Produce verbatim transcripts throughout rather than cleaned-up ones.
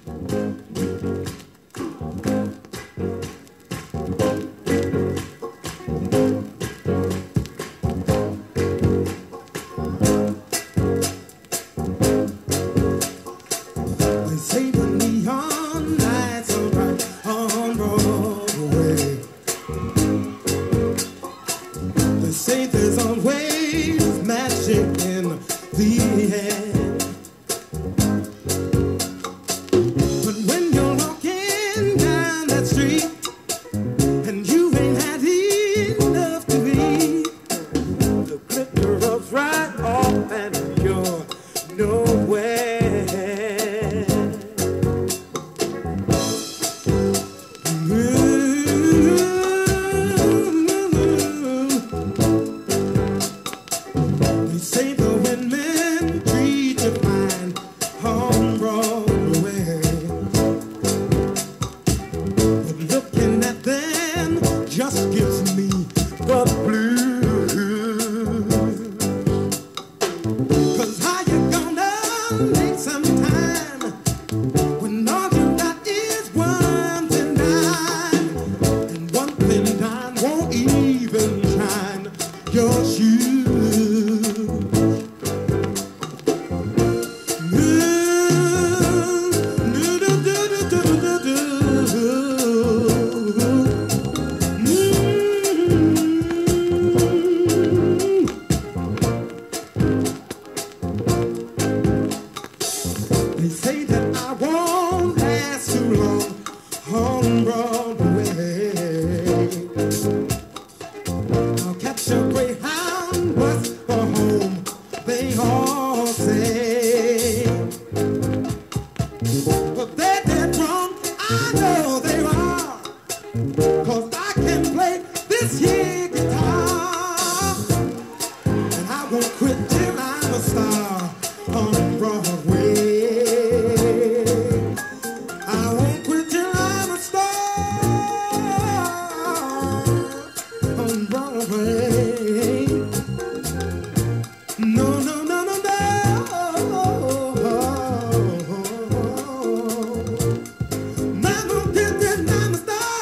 Say the neon lights are bright on Broadway. They say there's always magic in the air. But when you're walking down that street and you ain't had enough to eat, the glitter rubs right off and you're nowhere. They say the women treat you fine on Broadway, but looking at them just gives me the blues. 'Cause how you gonna make some time when all you got is one thin dime, and one thin dime won't even shine your shoes? They say that I won't last too long on Broadway. I'll catch a Greyhound bus for home, they all say. But they're dead wrong, I know they are, 'cause I can play this here guitar, and I won't quit till I'm a star on Broadway. I won't quit till I'm a star on Broadway. No, no, no, no, no. I'm gonna get till I'm a star.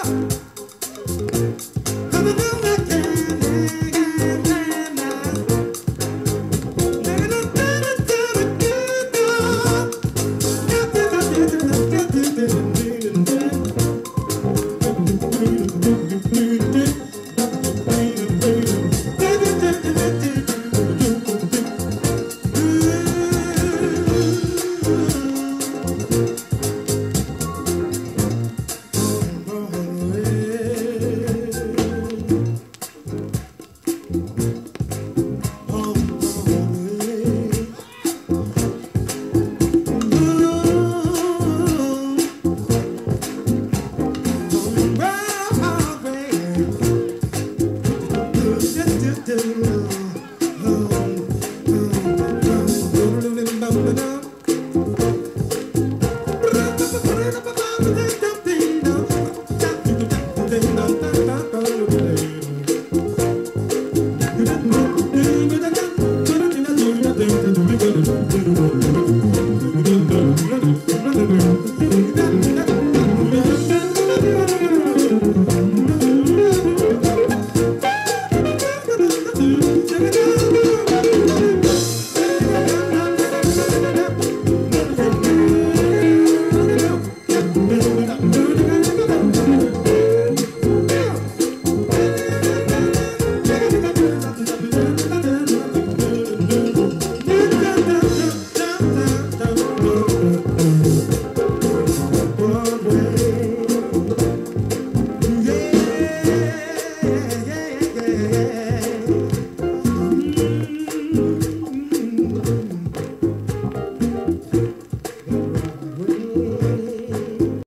Gonna do that again, again, again, now. Thank you.